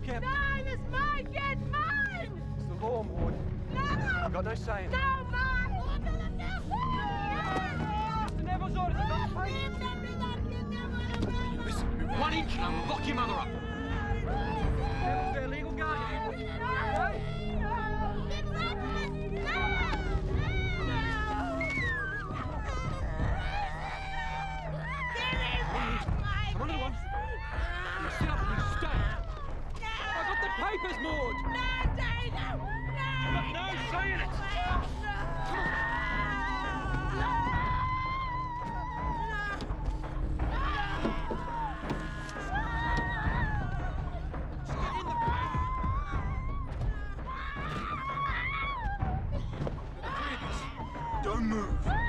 Captain. No, it's mine! Get mine! It's the law, Maud. No! I've got no say in it. No, mine! Mr. Neville's orders are not paid. Listen, move 1 inch and I'll lock your mother up. Neville's their legal guardian. Come on, little one. You sit up and you stay. I've got the papers, Maud. I've got no say in it. Don't move.